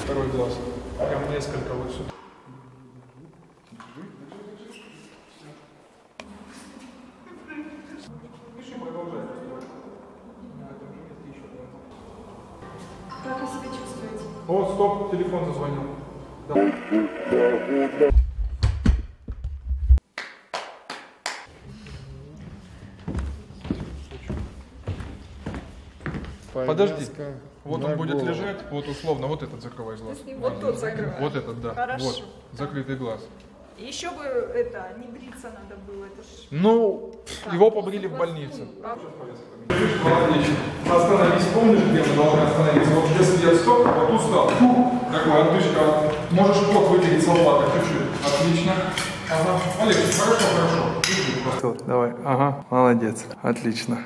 второй глаз. Прям несколько вот сюда. Как вы себя чувствуете? О, стоп, телефон зазвонил. Да. Подожди. Вот он будет лежать, вот условно, вот этот закрывай глаз. Вот тот закрывай. Вот этот, да. Хорошо. Вот, закрытый глаз. Еще бы это, не бриться надо было. Это ж... Ну, его побрили в больнице. Отлично. Остановись, помнишь, где мы должны остановиться? Вот если я стоп, вот тут стал. Такой отдышка. Можешь пот вытереть с лопатой чуть-чуть. Отлично. Ага. Олег, хорошо, хорошо. Давай. Ага, молодец. Отлично.